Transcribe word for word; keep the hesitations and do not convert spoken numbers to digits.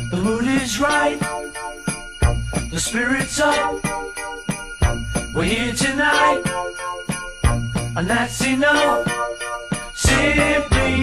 The mood is right, the spirit's up. We're here tonight, and that's enough. Simply